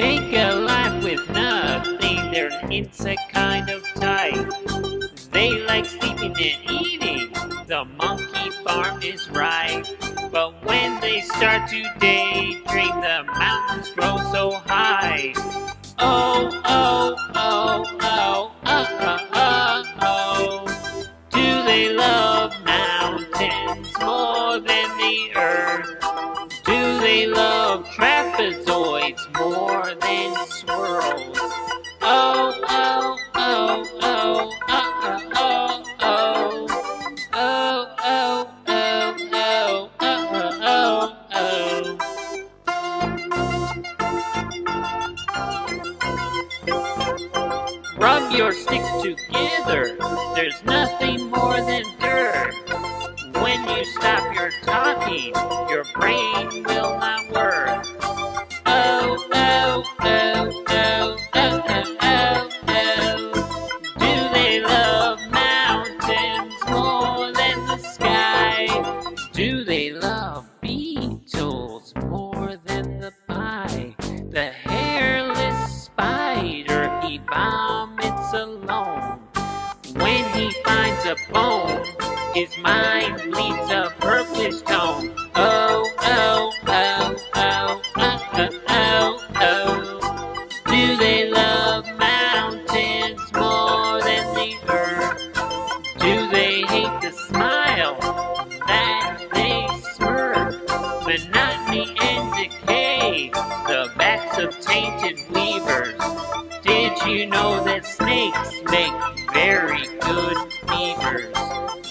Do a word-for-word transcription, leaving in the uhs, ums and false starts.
make a life with nothing. They're an insect kind of type. They like sleeping and eating. The monkey farm is right. But when they start to daydream, the mountains grow so high. Oh, oh, oh, oh, oh, oh, oh, oh. Do they love mountains more than the earth? Do they love trapezoids more than swirls? Oh, oh, oh, oh, oh, oh, oh, oh. Oh, oh, oh, oh, oh, oh, oh. Rub your sticks together. There's nothing more than dirt. When you stop your talking, your brain will not work. Oh, oh, oh, oh, oh, oh, oh, oh. Do they love mountains more than the sky? Do they love beetles more than the pie? The hairless spider, he vomits alone. When he finds a bone, his mind bleeds a purplish tone. Oh, oh, oh, oh, oh, oh, oh, oh. Do they love mountains more than the earth? Do they hate the smile that they smirk? Monotony and decay, the backs of tainted weavers. Did you know that snakes make very good weavers?